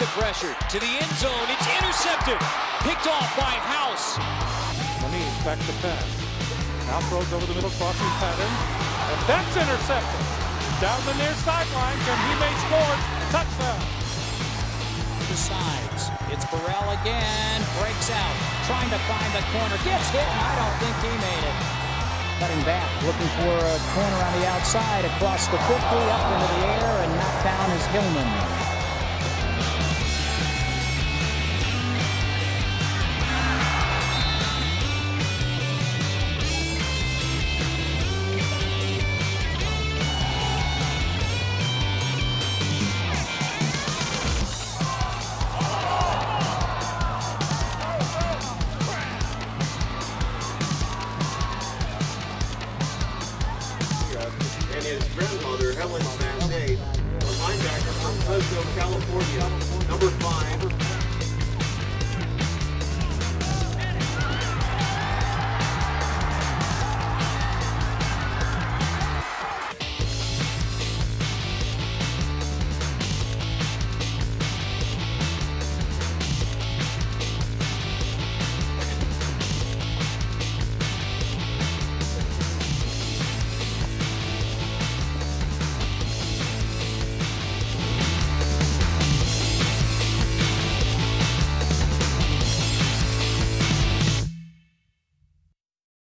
pressure to the end zone. It's intercepted. Picked off by House. Manise back to pass. Now throws over the middle, crossing pattern. And that's intercepted. Down the near sidelines, and he may score. Touchdown. The sides. It's Burrell again. Breaks out. Trying to find the corner. Gets hit, and I don't think he made it. Cutting back. Looking for a corner on the outside. Across the 50. Up into the air. And knocked down is Hillman. And his grandmother, Helen Van Day, a linebacker from Fresno, California, number 5.